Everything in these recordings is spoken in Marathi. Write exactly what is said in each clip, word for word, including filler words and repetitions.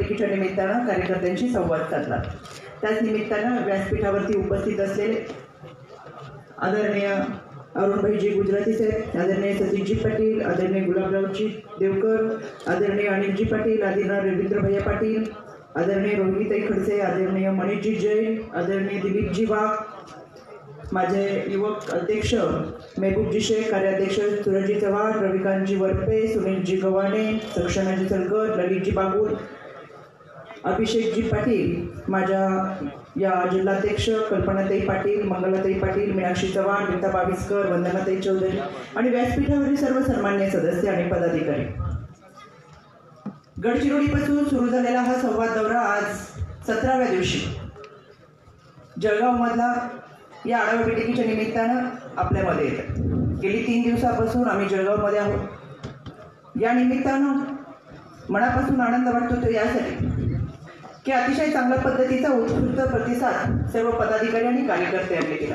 बैठकीच्या निमित्तानं कार्यकर्त्यांशी संवाद साधला। त्याच निमित्तानं व्यासपीठावरती उपस्थित असलेले आदरणीय अरुणभाईजी गुजराती साहेब, आदरणीय सतीशजी पाटील, आदरणीय गुलाबरावजी देवकर, आदरणीय अनिलजी पाटील, आदरणीय रवींद्रभैया पाटील, आदरणीय रोहिणीताई खडसे, आदरणीय मनीषजी जैन, आदरणीय दिलीपजी वाघ, माझे युवक अध्यक्ष महबूबजी शेख, कार्याध्यक्ष सूरजजी चव्हाण, रविकांतजी वरपे, सुनीलजी गव्हाणे, सक्षणाजी सलगर, ललितजी बागुल, अभिषेकजी पाटील, माझ्या या जिल्हाध्यक्ष कल्पनाताई पाटील, मंगलाताई पाटील, मीनाक्षी चव्हाण, रीता बाविस्कर, वंदनाताई चौधरी आणि व्यासपीठावरील सर्व सन्मान्य सदस्य आणि पदाधिकारी। गडचिरोलीपासून सुरू झालेला हा संवाद दौरा आज सतराव्या दिवशी जळगावमधला या आढावा बैठकीच्या निमित्तानं आपल्यामध्ये येतं। गेली तीन दिवसापासून आम्ही जळगावमध्ये आहोत। या निमित्तानं मनापासून आनंद वाटतो तो यासाठी की अतिशय चांगल्या पद्धतीचा उत्स्फूर्त प्रतिसाद सर्व पदाधिकारी आणि कार्यकर्त्यांनी दिला।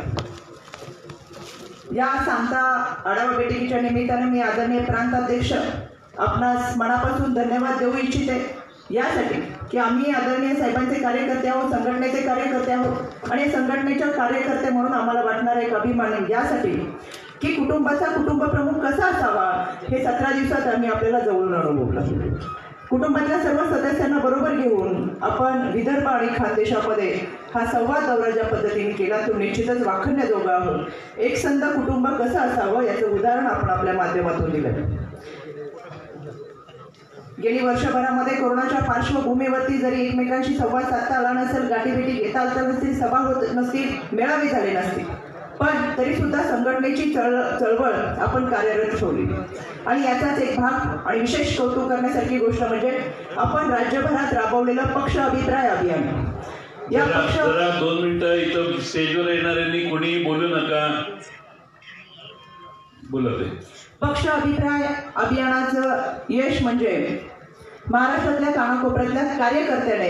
या सांगता आढावा बैठकीच्या निमित्तानं मी आदरणीय प्रांताध्यक्ष आपणास मनापासून धन्यवाद देऊ इच्छिते यासाठी की आम्ही आदरणीय साहेबांचे कार्यकर्ते आहोत, संघटनेचे कार्यकर्ते आहोत आणि संघटनेच्या कार्यकर्ते म्हणून आम्हाला वाटणारा एक अभिमान यासाठी की कुटुंबाचा कुटुंब प्रमुख कसा असावा हे सतरा दिवसात आम्ही आपल्याला जवळून अनुभवलं। कुटुंबातल्या सर्व सदस्यांना बरोबर घेऊन आपण विदर्भ आणि खानदेशामध्ये हा संवाद दौरा ज्या पद्धतीने केला तो निश्चितच वाखण्याजोगा आहोत। एक संध कुटुंब कसं असावं याचं उदाहरण आपण आपल्या माध्यमातून दिलं। गेली वर्षभरामध्ये कोरोनाच्या पार्श्वभूमीवरती जरी एकमेकांशी संवाद साधता आला नसेल, गाठीभेटी घेता आल्या नसतील, सभा होत नसतील, मेळावे झाले नसतील, पण तरी सुद्धा संघटनेची चळ चळवळ आपण कार्यरत ठेवली आणि याचाच एक भाग आणि विशेष कौतुक करण्यासारखी गोष्ट म्हणजे आपण राज्यभरात राबवलेलं पक्ष अभिप्राय अभियान। या पक्ष दोन मिनिटं इथं स्टेजवर येणाऱ्यांनी कोणी बोलू नका, बोलत पक्ष अभिप्राय अभियानाचं यश म्हणजे महाराष्ट्रातल्या कानाकोपऱ्यातल्या कार्यकर्त्याने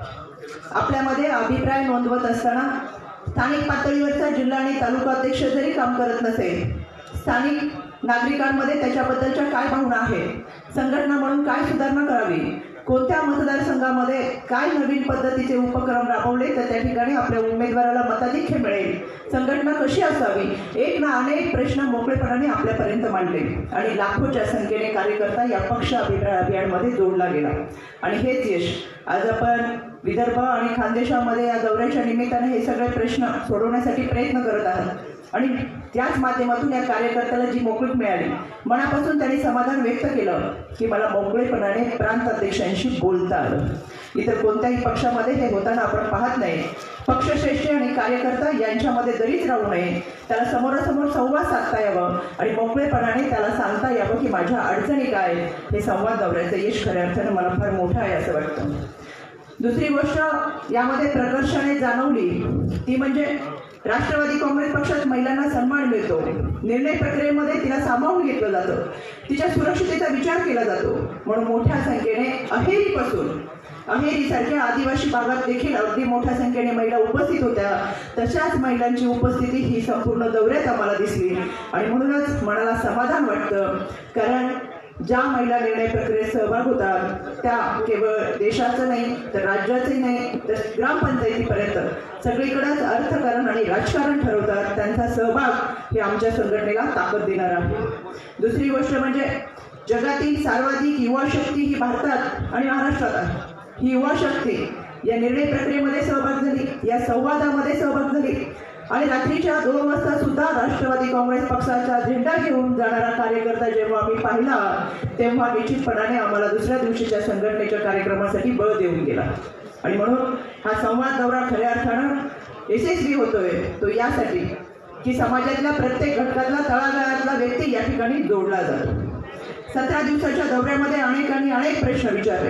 आपल्यामध्ये अभिप्राय नोंदवत असताना स्थानिक पातळीवरचा जिल्हा आणि तालुका अध्यक्ष जरी काम करत नसेल, स्थानिक नागरिकांमध्ये त्याच्याबद्दलच्या काय भावना आहेत, संघटना म्हणून काय सुधारणा करावी, कोणत्या मतदारसंघामध्ये काय नवीन पद्धतीचे उपक्रम राबवले तर त्या ठिकाणी आपल्या उमेदवाराला मताधिक्य मिळेल, संघटना कशी असावी, एक ना अनेक प्रश्न मोकळेपणाने आपल्यापर्यंत मांडले आणि लाखोच्या संख्येने कार्यकर्ता या पक्ष अभिप्राय अभियानमध्ये जोडला गेला आणि हेच यश आज आपण विदर्भ आणि खानदेशामध्ये या दौऱ्याच्या निमित्ताने हे सगळे प्रश्न सोडवण्यासाठी प्रयत्न करत आहात आणि त्याच माध्यमातून या कार्यकर्त्याला जी मोकळीक मिळाली, मनापासून त्यांनी समाधान व्यक्त केलं की मला मोकळेपणाने प्रांत अध्यक्षांशी बोलता आलं। इतर कोणत्याही पक्षामध्ये हे होताना आपण पाहत नाही। पक्षश्रेष्ठी आणि कार्यकर्ता यांच्यामध्ये जरीच राहू नये, त्याला समोरासमोर संवाद साधता यावं आणि मोकळेपणाने त्याला सांगता यावं की माझ्या अडचणी काय। हे संवाद दौऱ्याचं यश खऱ्या अर्थानं मला फार मोठं आहे असं वाटतं। दुसरी गोष्ट यामध्ये प्रकर्षाने जाणवली ती म्हणजे राष्ट्रवादी काँग्रेस पक्षात महिलांना सन्मान मिळतो, निर्णय प्रक्रियेमध्ये तिला सामावून घेतलं जातं, तिच्या सुरक्षिततेचा विचार केला जातो म्हणून मोठ्या संख्येने अहेरीपासून अहेरीसारख्या आदिवासी भागात देखील अगदी मोठ्या संख्येने महिला उपस्थित होत्या। तशाच महिलांची उपस्थिती ही संपूर्ण दौऱ्यात आम्हाला दिसली आणि म्हणूनच मनाला समाधान वाटतं, कारण ज्या महिला निर्णय प्रक्रियेत सहभाग होतात त्या केवळ देशाचं नाही तर राज्याचंही नाही तर ग्रामपंचायतीपर्यंत सगळीकडेच अर्थकारण आणि राजकारण ठरवतात। त्यांचा सहभाग हे आमच्या संघटनेला ताकद देणार आहे। दुसरी गोष्ट म्हणजे जगातील सर्वाधिक युवा शक्ती ही भारतात आणि महाराष्ट्रात आहे। ही युवा शक्ती या निर्णय प्रक्रियेमध्ये सहभाग झाली, या संवादामध्ये सहभाग झाली आणि रात्रीच्या दोन वाजता सुद्धा राष्ट्रवादी काँग्रेस पक्षाचा झेंडा घेऊन जाणारा कार्यकर्ता जेव्हा आम्ही पाहिला तेव्हा निश्चितपणाने आम्हाला दुसऱ्या दिवशीच्या संघटनेच्या कार्यक्रमासाठी बळ देऊन गेला आणि म्हणून हा संवाद दौरा खऱ्या अर्थानं यशस्वी होतोय तो यासाठी की समाजातल्या प्रत्येक घटकातला तळागाळातला व्यक्ती या ठिकाणी जोडला जातो। सतरा दिवसाच्या दौऱ्यामध्ये अनेकांनी अनेक प्रश्न विचारले।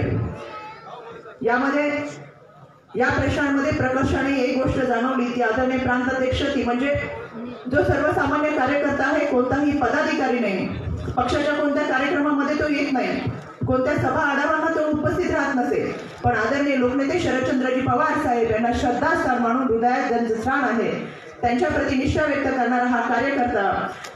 यामध्ये या प्रश्नांमध्ये प्रकर्षाने एक गोष्ट जाणवली ती आदरणीय प्रांताध्यक्ष ती म्हणजे जो सर्वसामान्य कार्यकर्ता आहे, कोणताही पदाधिकारी नाही, पक्षाच्या कोणत्या कार्यक्रमामध्ये तो येत नाही, कोणत्या सभा आढावांना तो उपस्थित राहत नसेल, पण आदरणीय लोकनेते शरदचंद्रजी पवार साहेब यांना श्रद्धास्थान मानून हृदयात ज्यांचं स्थान आहे त्यांच्याप्रती निष्ठा व्यक्त करणारा हा कार्यकर्ता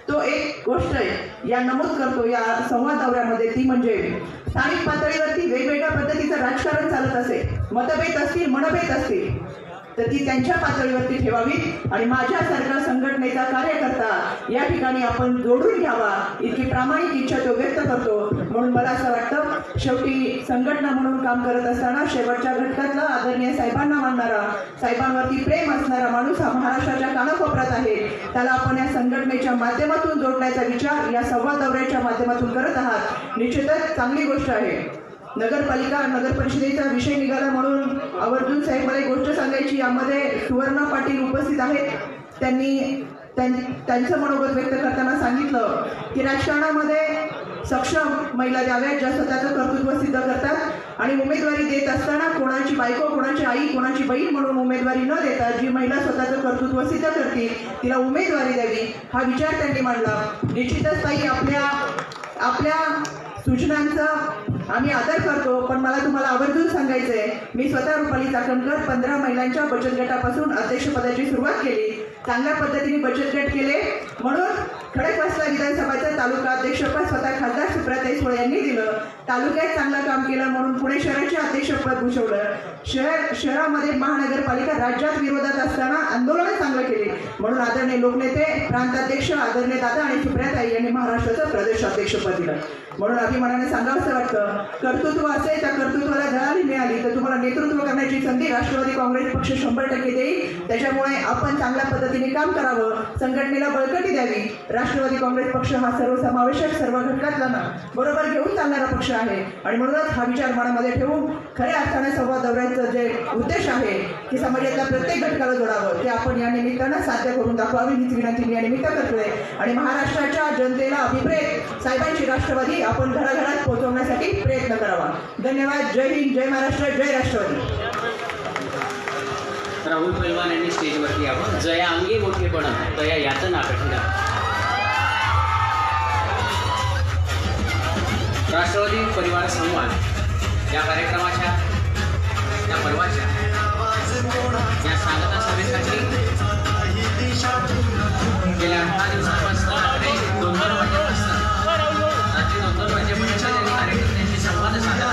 तो एक गोष्ट आहे या नमूद करतो या संवाद दौऱ्यामध्ये, ती म्हणजे स्थानिक पातळीवरती वेगवेगळ्या पद्धतीचं राजकारण चालत असे, मतभेद असतील, मनभेद असतील, तर ती त्यांच्या पातळीवरती ठेवावी आणि माझ्यासारखा संघटनेचा कार्यकर्ता या ठिकाणी आपण जोडून घ्यावा, इतकी प्रामाणिक इच्छा तो व्यक्त करतो. म्हणून मला असं वाटतं, शेवटी संघटना म्हणून काम करत असताना शेवटच्या घटकातला आदरणीय साहेबांना मानणारा, साहेबांवरती प्रेम असणारा माणूस हा महाराष्ट्राच्या कानाकोपऱ्यात आहे. त्याला आपण या संघटनेच्या माध्यमातून जोडण्याचा विचार या संवाद दौऱ्याच्या माध्यमातून करत आहात. निश्चितच चांगली गोष्ट आहे. नगरपालिका नगर परिषदेचा विषय निघाला म्हणून आवर्जून साहेब मला एक गोष्ट सांगायची, यामध्ये सुवर्णा पाटील उपस्थित आहेत. त्यांनी त्यांचं मनोगत व्यक्त करताना सांगितलं की राजकारणामध्ये सक्षम महिला द्याव्यात, ज्या स्वतःचं कर्तृत्व सिद्ध करतात आणि उमेदवारी देत असताना कोणाची बायको, कोणाची आई, कोणाची बहीण म्हणून उमेदवारी न देता जी महिला स्वतःचं कर्तृत्व सिद्ध करते तिला उमेदवारी द्यावी, हा विचार त्यांनी मांडला. निश्चितच ताई, आपल्या आपल्या सूचनांचा आम्ही आदर करतो, पण मला तुम्हाला आवर्जून सांगायचंय, मी स्वतः रुपाली चाकणकर पंधरा महिलांच्या बचत गटापासून अध्यक्षपदाची सुरुवात केली. चांगल्या पद्धतीने बचत गट केले म्हणून खडकवासला विधानसभाचं तालुका अध्यक्षपद स्वतः खासदार सुप्रियाताई सुळे यांनी दिलं. तालुक्यात चांगलं काम केलं म्हणून पुणे शहराचे अध्यक्षपद भूषवलं. शहर शहरामध्ये महानगरपालिका राज्यात विरोधात असताना आंदोलनं चांगलं केली म्हणून आदरणीय लोकनेते, प्रांताध्यक्ष आदरणीय दादा आणि सुप्रियाताई यांनी महाराष्ट्राचं प्रदेश अध्यक्षपद दिलं. म्हणून अभिमानाने सांगावंसं वाटतं, कर्तृत्व असेल त्या कर्तृत्वाला जळाली मिळाली तर तुम्हाला नेतृत्व करण्याची संधी राष्ट्रवादी काँग्रेस पक्ष शंभर टक्के देईल. त्याच्यामुळे आपण चांगल्या पद्धतीने काम करावं, संघटनेला बळकटी द्यावी. राष्ट्रवादी काँग्रेस पक्ष हा सर्वसमावेशक सर्व घटकातला ना बरोबर घेऊन चालणारा पक्ष आहे आणि म्हणूनच हा विचार मनामध्ये ठेवून खऱ्या अर्थाने संवाद दौऱ्याचं जे उद्देश आहे की समाजातल्या प्रत्येक घटकाला जोडावं, ते आपण या निमित्तानं साध्य करून दाखवावी हीच विनंती मी या निमित्त करतोय. आणि महाराष्ट्राच्या जनतेला अभिप्रेत साहेबांची राष्ट्रवादी आपण घराघरात पोहोचवण्यासाठी प्रयत्न करावा. धन्यवाद. जय हिंद, जय महाराष्ट्र, जय राष्ट्रवादी. राहुल पैलवान यांनी स्टेजवरती यावं. जया अंगी मोठेपण तया याचं नाटक. राष्ट्रवादी परिवार संवाद या कार्यक्रमाच्या, या पर्वाच्या, या सांगता सभेसाठी गेल्या अठरा दिवसांपासून रात्री दोन दोन वाजेपासून रात्री दोन दोन वाजेपर्यंत त्यांनी कार्यकर्त्यांशी संवाद साधला.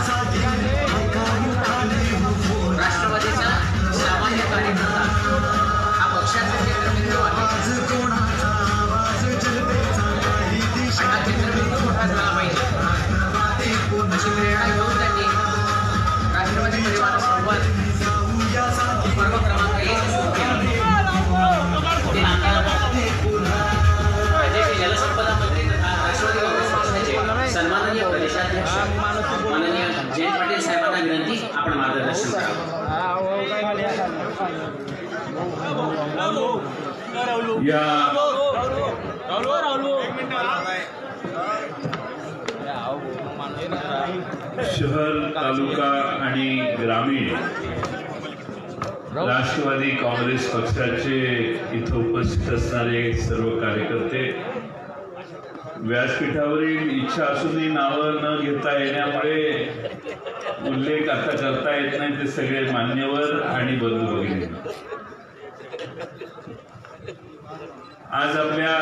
राष्ट्रवादीचा सामान्य कार्यकर्ता हा पक्षाचा केंद्रबिंदू आहे आणि हा केंद्रबिंदू मोठा झाला पाहिजे अशी प्रेरणा घेऊन त्यांनी राष्ट्रवादी परिवार संवाद पर्व क्रमांक एक सुरू केला. ते राज्याचे जलसंपदा मंत्री तथा राष्ट्रवादी काँग्रेस पक्षाचे सन्माननीय प्रदेशाध्यक्ष माननीय जयंत पाटील साहेबांना विनंती, आपण मार्गदर्शन करावं. या शहर, तालुका आणि ग्रामीण राष्ट्रवादी काँग्रेस पक्षाचे इथं उपस्थित असणारे सर्व कार्यकर्ते, व्यासपीठावरील इच्छा असूनही नावं न घेता येण्यामुळे उल्लेख आता करता येत नाही, ते सगळे मान्यवर आणि बंधू भगिनी, आज आपल्या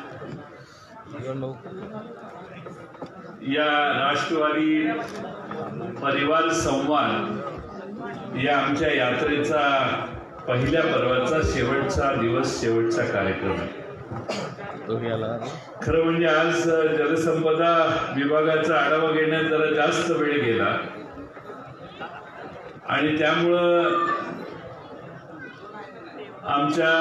या राष्ट्रवादी परिवार संवाद या आमच्या यात्रेचा पहिल्या पर्वाचा शेवटचा दिवस, शेवटचा कार्यक्रम आहे. खरं म्हणजे आज जलसंपदा विभागाचा आढावा घेण्यात जरा जास्त वेळ गेला आणि त्यामुळं आमच्या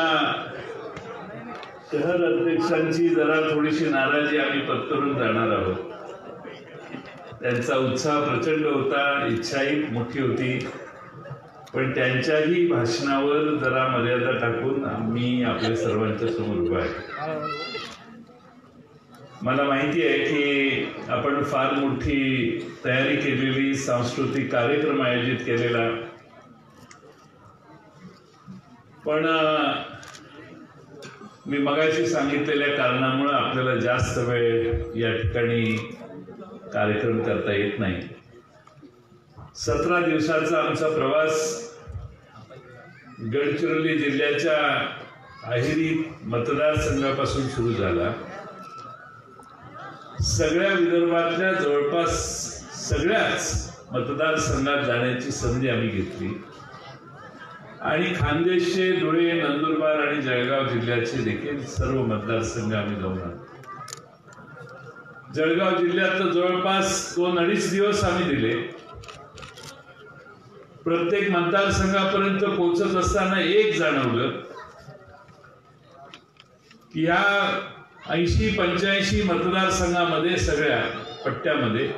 शहर अध्यक्षांची जरा थोडीशी नाराजी आम्ही पत्करून जाणार आहोत. त्यांचा उत्साह प्रचंड होता, इच्छाही मोठी होती, पण त्यांच्याही भाषणावर जरा मर्यादा टाकून आम्ही आपल्या सर्वांच्या समोर उभा आहे. मला माहिती आहे की आपण फार मोठी तयारी केलेली, सांस्कृतिक कार्यक्रम आयोजित केलेला, पण मी मगाशी सांगितलेल्या कारणामुळे आपल्याला जास्त वेळ या ठिकाणी कार्यक्रम करता येत नाही. सतरा दिवसाचा आमचा प्रवास गडचिरोली जिल्ह्याच्या अहेरी मतदारसंघापासून सुरू झाला सगळ्या विदर्भातल्या जवळपास सगळ्याच मतदारसंघात जाण्याची संधी आम्ही घेतली आणि खानदेशचे, धुळे, नंदुरबार आणि जळगाव जिल्ह्याचे देखील सर्व मतदारसंघ आम्ही जाऊन आलो. जळगाव जिल्ह्यात तर जवळपास दोन अडीच दिवस आम्ही दिले. प्रत्येक मतदारसंघापर्यंत पोहोचत असताना एक जाणवलं की ह्या ऐंशी पंच्याऐंशी मतदारसंघामध्ये सगळ्या पट्ट्यामध्ये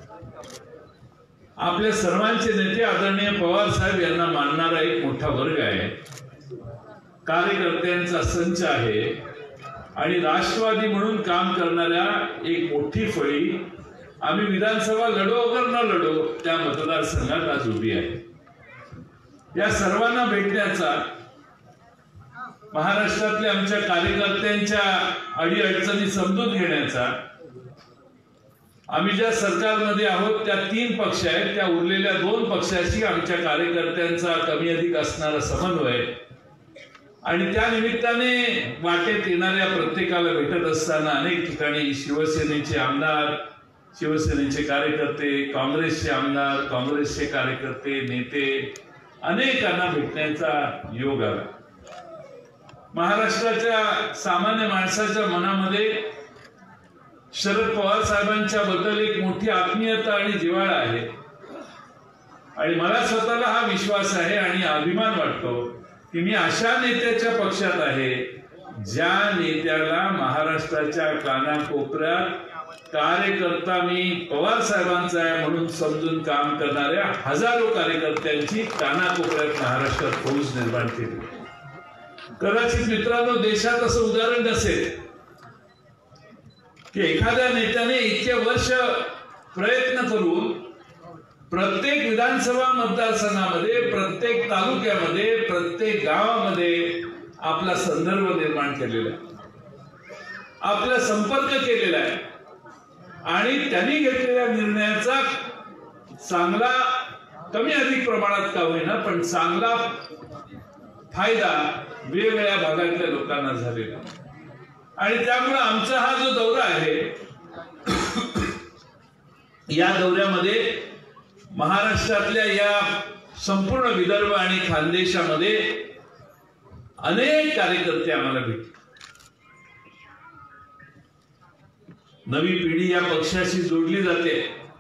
आपल्या सर्वांचे नेते आदरणीय पवार साहेब यांना मानणारा एक मोठा वर्ग आहे, कार्यकर्त्यांचा संच आहे आणि राष्ट्रवादी म्हणून काम करणाऱ्या एक मोठी फळी आम्ही विधानसभा लढो अगर न लढो त्या मतदारसंघात आज उभी आहे. या सर्वांना भेटण्याचा, महाराष्ट्रातल्या आमच्या कार्यकर्त्यांच्या अडीअडचणी समजून घेण्याचा, आम्ही ज्या सरकारमध्ये आहोत त्या तीन पक्ष आहेत, त्या उरलेल्या दोन पक्षाशी आमच्या कार्यकर्त्यांचा कमी अधिक असणारा समन्वय आणि त्या निमित्ताने वाटेत येणाऱ्या प्रत्येकाला भेटत असताना अनेक ठिकाणी शिवसेनेचे आमदार, शिवसेनेचे कार्यकर्ते, काँग्रेसचे आमदार, काँग्रेसचे कार्यकर्ते, नेते अनेकांना भेटण्याचा योग आला. महाराष्ट्राच्या सामान्य माणसाच्या मनामध्ये शरद पवार साहेबांच्या बद्दल एक मोठी आत्मीयता आणि जिव्हाळा आहे आणि मला स्वतःला हा विश्वास आहे आणि अभिमान वाटतो की मी अशा नेत्याच्या पक्षात आहे ज्या नेत्याला महाराष्ट्राच्या कानाकोपऱ्यात कार्यकर्ता मी पवार साहेबांचा आहे म्हणून समजून काम करणाऱ्या हजारो कार्यकर्त्यांची कानाकोपऱ्यात महाराष्ट्रात फौज निर्माण केली. कदाचित मित्रांनो देशात असं उदाहरण नसेल की एखाद्या नेत्याने इतके वर्ष प्रयत्न करून प्रत्येक विधानसभा मतदारसंघामध्ये, प्रत्येक तालुक्यामध्ये, प्रत्येक गावामध्ये आपला संदर्भ निर्माण केलेला आहे, आपला संपर्क केलेला आहे आणि त्यांनी घेतलेल्या निर्णयाचा चांगला, कमी अधिक प्रमाणात का होईना पण चांगला फायदा वेगवेगळ्या भागातल्या लोकांना झालेला आणि त्यामुळे आमचा हा जो दौरा आहे या दौऱ्यामध्ये महाराष्ट्रातल्या या संपूर्ण विदर्भ आणि खानदेशामध्ये अनेक कार्यकर्ते आम्हाला भेटले. नवी पिढी या पक्षाशी जोडली जाते.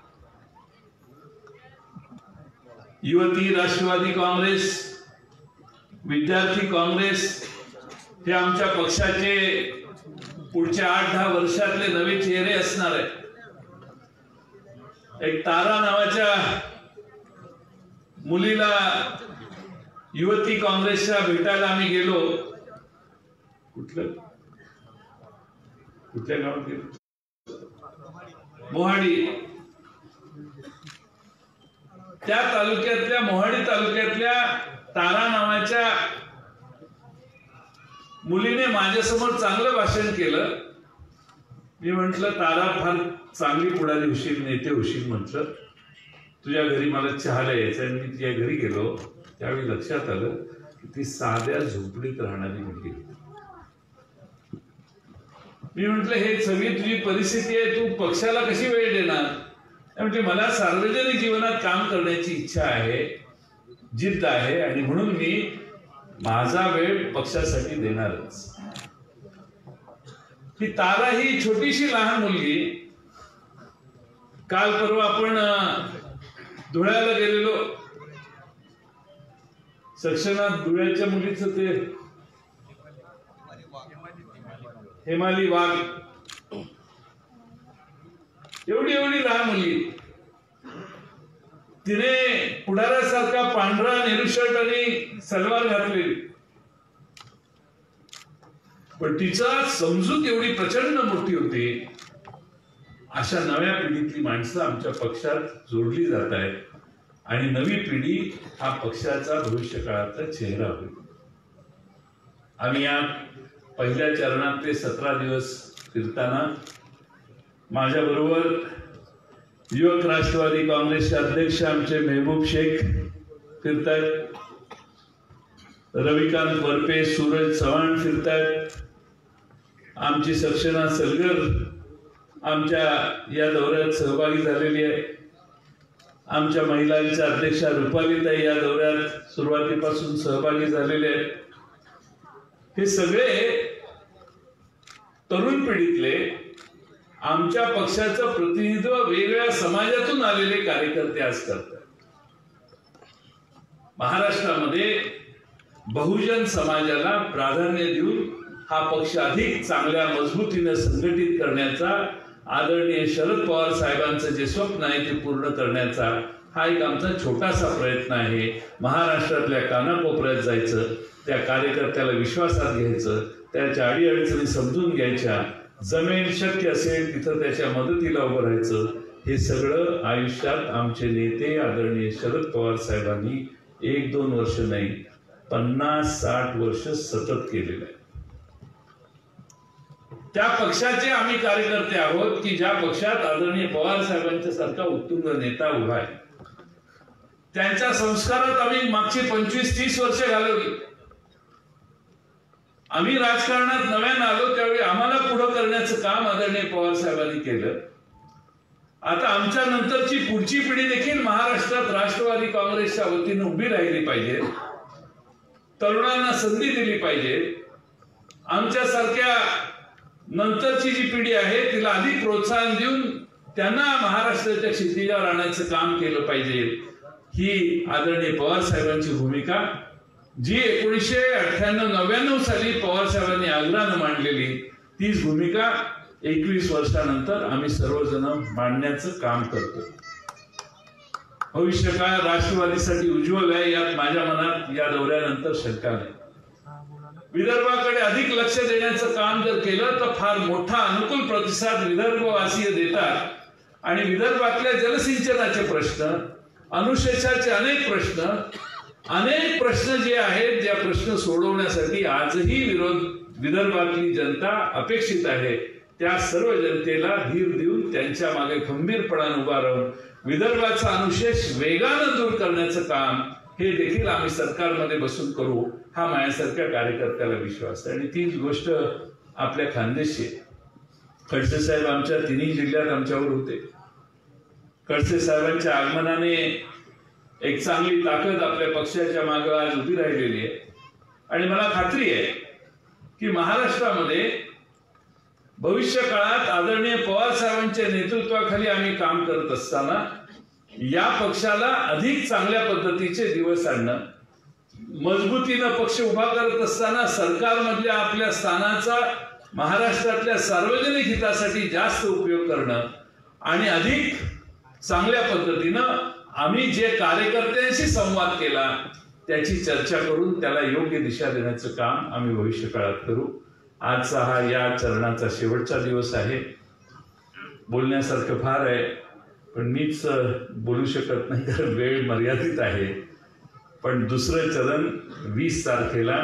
युवती राष्ट्रवादी काँग्रेस, विद्यार्थी काँग्रेस हे आमच्या पक्षाचे पुढच्या आठ दहा वर्षातले नवे चेहरे असणार आहेत. एक तारा नावाच्या मुलीला युवती काँग्रेसच्या भेटायला आम्ही गेलो. कुठलं कुठल्या गावात गेलो? मोहाडी. त्या तालुक्यातल्या, मोहाडी तालुक्यातल्या तारा नावाच्या मुलीने माझ्यासमोर चांगलं भाषण केलं. मी म्हंटल तारा फार चांगली पुढारी होशील, नेते होशील म्हटलं. तुझ्या घरी मला चहाला यायचं आणि मी तुझ्या घरी गेलो त्यावेळी लक्षात आलं की ती साध्या झोपडीत राहणारी मुलगी. मी म्हंटल हे सगळी तुझी परिस्थिती आहे, तू पक्षाला कशी वेळ देणार? म्हणजे मला सार्वजनिक जीवनात काम करण्याची इच्छा आहे, जिद्द आहे आणि म्हणून मी माझा वेळ पक्षासाठी देणारच. ही तारा ही छोटीशी लहान मुलगी, काल परवा आपण धुळ्याला गेलेलो. सक्षनात धुळ्याच्या मुलीचं ते हेमाली वाघ, एवढी एवढी लहान मुलगी, तिने पुढाऱ्यासारखा पांढरा नेहरू शर्ट आणि सलवार घातलेली, पण तिचा समजूत एवढी प्रचंड मोठी होती. अशा नव्या पिढीतली माणसं आमच्या पक्षात जोडली जात आहेत आणि नवी पिढी हा पक्षाचा भविष्यकाळाचा चेहरा होईल. आम्ही या पहिल्या चरणात ते सतरा दिवस फिरताना माझ्या बरोबर युवक राष्ट्रवादी काँग्रेसचे अध्यक्ष आमचे मेहबूब शेख फिरतायत, रविकांत वरपे, सूरज चव्हाण फिरतायत, आमची सक्षना सलगर आमच्या या दौऱ्यात सहभागी झालेली आहे. आमच्या महिलांच्या अध्यक्षा रुपालीताई या दौऱ्यात सुरुवातीपासून सहभागी झालेले आहेत. हे सगळे तरुण पिढीतले आमच्या पक्षाचं प्रतिनिधित्व वेगळ्या समाजातून आलेले कार्यकर्ते आज करतात. महाराष्ट्रामध्ये बहुजन समाजाला प्राधान्य देऊन हा पक्ष अधिक चांगल्या मजबूतीने संघटित करण्याचा, आदरणीय शरद पवार साहेबांचं जे स्वप्न आहे ते पूर्ण करण्याचा हा एक आमचा छोटासा प्रयत्न आहे. महाराष्ट्रातल्या कानाकोपऱ्यात जायचं, त्या कार्यकर्त्याला विश्वासात घ्यायचं, त्याच्या अडीअडचणी समजून घ्यायच्या, जमेल शक्य असेल तिथं त्याच्या मदतीला उभं राहायचं. हे सगळं आयुष्यात आमचे नेते आदरणीय शरद पवार साहेबांनी एक दोन वर्ष नाही, पन्नास साठ वर्ष सतत केलेलं आहे. त्या पक्षाचे आम्ही कार्यकर्ते आहोत की ज्या पक्षात आदरणीय पवार साहेबांच्या सारखा उत्तुंग नेता उभा आहे. त्यांच्या संस्कारात आम्ही मागची पंचवीस तीस वर्ष घालवली. आम्ही राजकारणात नव्यानं आलो त्यावेळी आम्हाला पुढं करण्याचं काम आदरणीय पवार साहेबांनी केलं. आता आमच्या नंतरची पुढची पिढी देखील महाराष्ट्रात राष्ट्रवादी काँग्रेसच्या वतीनं उभी राहिली पाहिजे, तरुणांना संधी दिली पाहिजे. आमच्या सारख्या नंतरची जी पिढी आहे तिला अधिक प्रोत्साहन देऊन त्यांना महाराष्ट्राच्या क्षितिजावर आणायचं काम केलं पाहिजे. ही आदरणीय पवार साहेबांची भूमिका जी एकोणीसशे अठ्ठ्याण्णव नव्याण्णव साली पवार साहेबांनी आग्रहानं मांडलेली तीच भूमिका एकवीस वर्षानंतर आम्ही सर्वजण मांडण्याचं काम करतो. भविष्य काळ राष्ट्रवादीसाठी उज्ज्वल आहे यात माझ्या मनात या दौऱ्यानंतर शंका नाही. विदर्भाकडे अधिक लक्ष देण्याचं काम जर केलं तर फार मोठा अनुकूल प्रतिसाद विदर्भवासीय देतात आणि विदर्भातल्या जलसिंचनाचे प्रश्न, अनुशेषाचे अनेक प्रश्न, अनेक प्रश्न जे आहेत ज्या प्रश्न सोडवण्यासाठी आजही विरोध विदर्भातली जनता अपेक्षित आहे, त्या सर्व जनतेला धीर देऊन त्यांच्या मागे खंबीरपणाने उभा राहून विदर्भाचा अनुशेष वेगानं दूर करण्याचं काम हे देखील आम्ही सरकारमध्ये बसून करू हा माझ्यासारख्या कार्यकर्त्याला विश्वास आहे. आणि तीच गोष्ट आपल्या खानदेशी. खडसे साहेब आमच्या तिन्ही जिल्ह्यात आमच्यावर होते. खडसे साहेबांच्या आगमनाने एक चांगली ताकद आपल्या पक्षाच्या मागे आज उभी राहिलेली आहे आणि मला खात्री आहे की महाराष्ट्रामध्ये भविष्य काळात आदरणीय पवार साहेबांच्या नेतृत्वाखाली आम्ही काम करत असताना या पक्षाला अधिक चांगल्या पद्धतीचे दिवस आणणं, मजबूतीनं पक्ष उभा करत असताना सरकारमधल्या आपल्या स्थानाचा महाराष्ट्रातल्या सार्वजनिक हितासाठी जास्त उपयोग करणं आणि अधिक चांगल्या पद्धतीनं आम्ही जे कार्यकर्त्यांशी संवाद केला त्याची चर्चा करून त्याला योग्य दिशा देण्याचं काम आम्ही भविष्य काळात करू. आजचा हा या चरणाचा शेवटचा दिवस आहे. बोलण्यासारखं फार आहे पण मीच बोलू शकत नाही कारण वेळ मर्यादित आहे. पण दुसरं चरण वीस तारखेला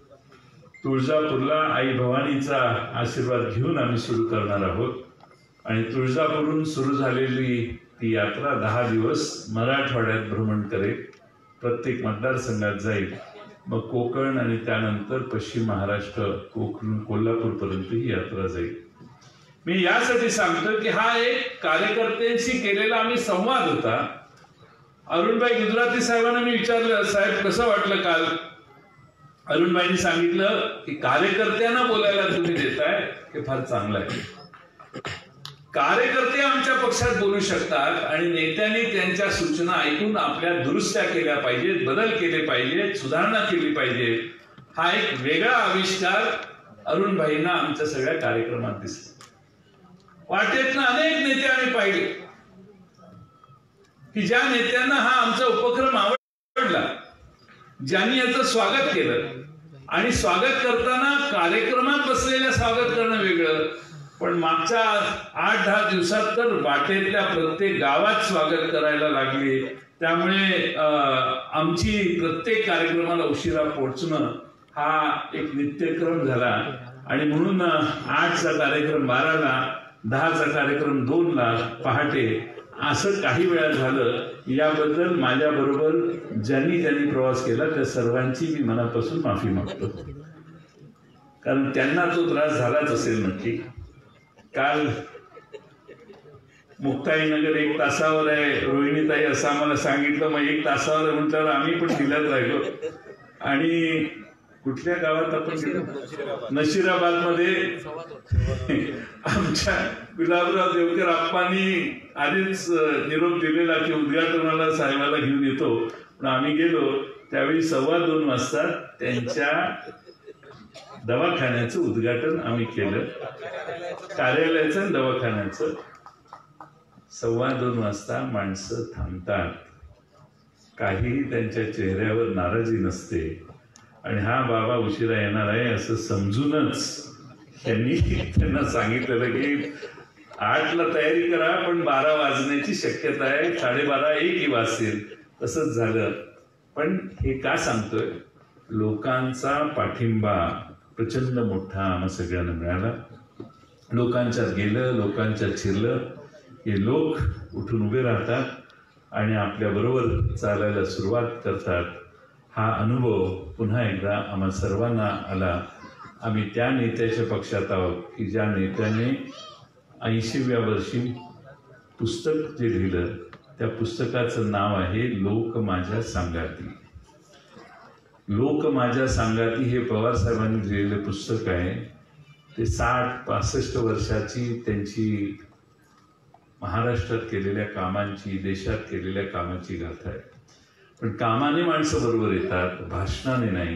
तुळजापूरला आई भवानीचा आशीर्वाद घेऊन आम्ही सुरू करणार आहोत आणि तुळजापूरहून सुरू झालेली ती यात्रा दहा दिवस मराठवाड्यात भ्रमण करेल, प्रत्येक मतदारसंघात जाईल, मग कोकण आणि त्यानंतर पश्चिम महाराष्ट्र कोकण कोल्हापूर पर्यंत ही यात्रा जाईल. मी यासाठी सांगतो की हा एक कार्यकर्त्यांशी केलेला आम्ही संवाद होता. अरुणभाई गुजराती साहेबांना मी विचारलं, साहेब कसं वाटलं काल? अरुणभाईंनी सांगितलं की कार्यकर्त्यांना बोलायला तुम्ही देताय हे फार चांगलं आहे. कार्यकर्ते आमच्या पक्षात बोलू शकतात आणि नेत्यांनी त्यांच्या सूचना ऐकून आपल्या दुरुस्त्या केल्या पाहिजेत, बदल केले पाहिजेत, सुधारणा केली पाहिजे. हा एक वेगळा आविष्कार अरुणभाईंना आमच्या सगळ्या कार्यक्रमात दिसला. वाटेतनं अनेक नेते आम्ही पाहिले की ज्या नेत्यांना हा आमचा उपक्रम आवडला, ज्यांनी याचं स्वागत केलं आणि स्वागत करताना कार्यक्रमात बसलेल्या स्वागत करणं वेगळं, पण मागच्या आठ दहा दिवसात तर वाटेतल्या प्रत्येक गावात स्वागत करायला लागले. त्यामुळे आमची प्रत्येक कार्यक्रमाला उशिरा पोहोचणं हा एक नित्यक्रम झाला आणि म्हणून आठचा कार्यक्रम बाराला, दहाचा कार्यक्रम दोनला पहाटे असं काही वेळा झालं. याबद्दल माझ्या बरोबर ज्यांनी ज्यांनी प्रवास केला त्या सर्वांची मी मनापासून माफी मागतो, कारण त्यांना तो त्रास झालाच असेल नक्की. काल मुक्ताईनगर एक तासावर आहे, रोहिणीताई असं आम्हाला सांगितलं. मग एक तासावर आहे म्हटल्यावर आम्ही पण जिल्ह्यात राहिलो. आणि कुठल्या गावात आपण गेलो? नशिराबाद मध्ये आमच्या गुलाबराव देवकर आप्पांनी आधीच निरोप दिलेला की उद्घाटनाला साहेबाला घेऊन येतो. पण आम्ही गेलो त्यावेळी सव्वा दोन वाजता त्यांच्या दवाखान्याचं उद्घाटन आम्ही केलं, कार्यालयाचं आणि दवाखान्याचं. सव्वा दोन वाजता माणसं थांबतात, काही त्यांच्या चेहऱ्यावर नाराजी नसते. आणि हा बाबा उशिरा येणार आहे असं समजूनच त्यांनी त्यांना सांगितलेलं की आठला तयारी करा, पण बारा वाजण्याची शक्यता आहे, साडेबारा एकही वाजतील. तसंच झालं. पण हे का सांगतोय? लोकांचा पाठिंबा प्रचंड मोठा आम्हा सगळ्यांना मिळाला. लोकांच्यात गेलं, लोकांच्यात शिरलं हे लोक उठून उभे राहतात आणि आपल्या बरोबर चालायला सुरुवात करतात. हा अनुभव पुन्हा एकदा आम्हा सर्वांना आला. आम्ही त्या नेत्याच्या पक्षात आहोत की ज्या नेत्याने ऐंशीव्या वर्षी पुस्तक जे लिहिलं, त्या पुस्तकाचं नाव आहे लोक माझ्या सांगाती. लोक माझ्या सांगाती हे पवार साहेबांनी लिहिलेलं पुस्तक आहे. ते साठ पासष्ट वर्षाची त्यांची महाराष्ट्रात केलेल्या कामांची, देशात केलेल्या कामाची गाथा आहे. पण कामाने माणसं बरोबर येतात, भाषणाने नाही.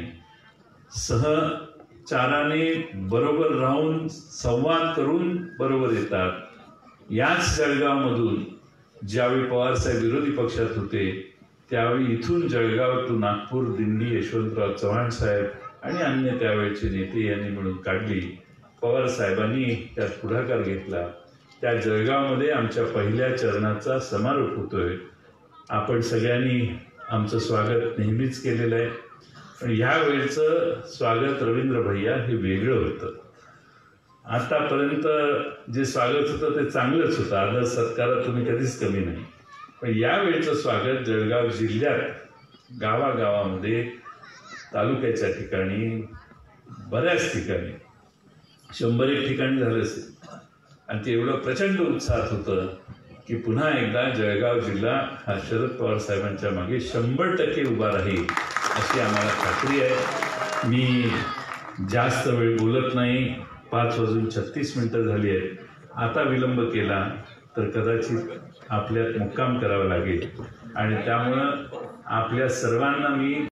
सहचाराने बरोबर राहून संवाद करून बरोबर येतात. याच जळगावमधून ज्यावेळी पवारसाहेब विरोधी पक्षात होते त्यावेळी इथून जळगाव टू नागपूर दिंडी यशवंतराव चव्हाण साहेब आणि अन्य त्यावेळचे नेते यांनी मिळून काढली. पवार साहेबांनी त्यात पुढाकार घेतला. त्या जळगावमध्ये आमच्या पहिल्या चरणाचा समारोप होतोय. आपण सगळ्यांनी आमचं स्वागत नेहमीच केलेलं आहे. पण ह्या वेळचं स्वागत रवींद्र भैया हे वेगळं होतं. आतापर्यंत जे स्वागत होतं ते चांगलंच होतं, आदर सत्कारात तुम्ही कधीच कमी नाही. पण यावेळचं स्वागत जळगाव जिल्ह्यात गावागावामध्ये, तालुक्याच्या ठिकाणी, बऱ्याच ठिकाणी, शंभर एक ठिकाणी झालं असेल. आणि ते एवढं प्रचंड उत्साहात होतं की पुन्हा एकदा जळगाव जिल्हा हा शरद पवार साहेबांच्या मागे शंभर टक्के उभा राहील अशी आम्हाला खात्री आहे. मी जास्त वेळ बोलत नाही. पाच वाजून छत्तीस मिनिटं झाली आहेत. आता विलंब केला तर कदाचित आपल्यात मुक्काम करावा लागेल आणि त्यामुळं आपल्या सर्वांना मी